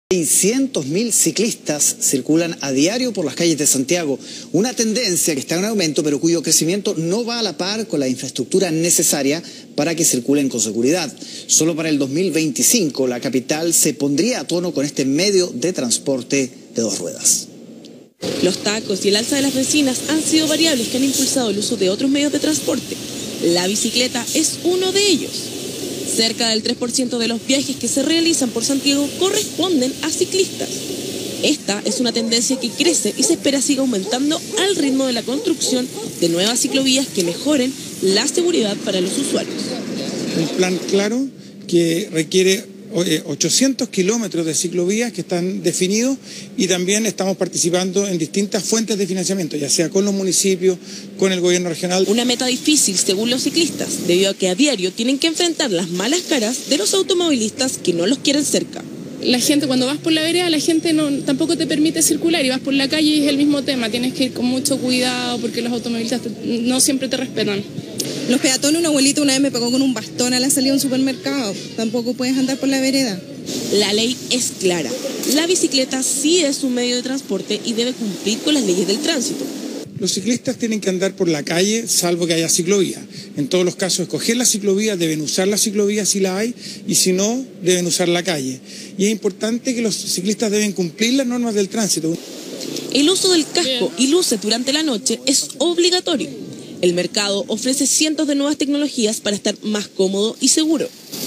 600.000 ciclistas circulan a diario por las calles de Santiago, una tendencia que está en aumento pero cuyo crecimiento no va a la par con la infraestructura necesaria para que circulen con seguridad. Solo para el 2025 la capital se pondría a tono con este medio de transporte de dos ruedas. Los tacos y el alza de las bencinas han sido variables que han impulsado el uso de otros medios de transporte. La bicicleta es uno de ellos. Cerca del 3% de los viajes que se realizan por Santiago corresponden a ciclistas. Esta es una tendencia que crece y se espera siga aumentando al ritmo de la construcción de nuevas ciclovías que mejoren la seguridad para los usuarios. Un plan claro que requiere 800 kilómetros de ciclovías que están definidos y también estamos participando en distintas fuentes de financiamiento, ya sea con los municipios, con el gobierno regional. Una meta difícil según los ciclistas, debido a que a diario tienen que enfrentar las malas caras de los automovilistas que no los quieren cerca. La gente, cuando vas por la vereda, la gente tampoco te permite circular, y vas por la calle y es el mismo tema, tienes que ir con mucho cuidado porque los automovilistas no siempre te respetan. Los peatones, una abuelita una vez me pegó con un bastón a la salida de un supermercado. Tampoco puedes andar por la vereda. La ley es clara. La bicicleta sí es un medio de transporte y debe cumplir con las leyes del tránsito. Los ciclistas tienen que andar por la calle, salvo que haya ciclovía. En todos los casos, escoger la ciclovía, deben usar la ciclovía si la hay, y si no, deben usar la calle. Y es importante que los ciclistas deben cumplir las normas del tránsito. El uso del casco y luces durante la noche es obligatorio. El mercado ofrece cientos de nuevas tecnologías para estar más cómodo y seguro.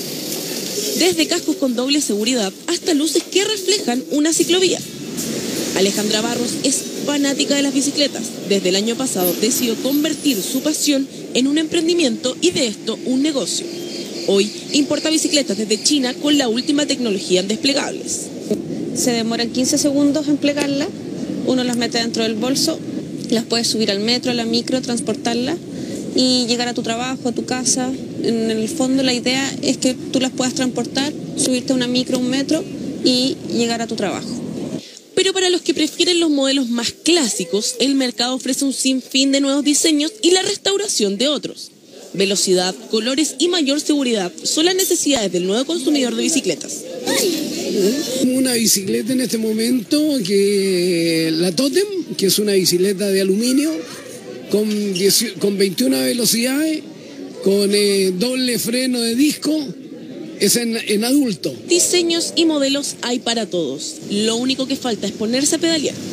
Desde cascos con doble seguridad hasta luces que reflejan una ciclovía. Alejandra Barros es fanática de las bicicletas. Desde el año pasado decidió convertir su pasión en un emprendimiento y de esto un negocio. Hoy importa bicicletas desde China con la última tecnología en desplegables. Se demoran 15 segundos en plegarla, uno las mete dentro del bolso, las puedes subir al metro, a la micro, transportarla y llegar a tu trabajo, a tu casa. En el fondo la idea es que tú las puedas transportar, subirte a una micro, un metro y llegar a tu trabajo. Pero para los que prefieren los modelos más clásicos, el mercado ofrece un sinfín de nuevos diseños y la restauración de otros. Velocidad, colores y mayor seguridad son las necesidades del nuevo consumidor de bicicletas. Una bicicleta en este momento, que la Totem, que es una bicicleta de aluminio con 21 velocidades, con doble freno de disco, es en adulto. Diseños y modelos hay para todos. Lo único que falta es ponerse a pedalear.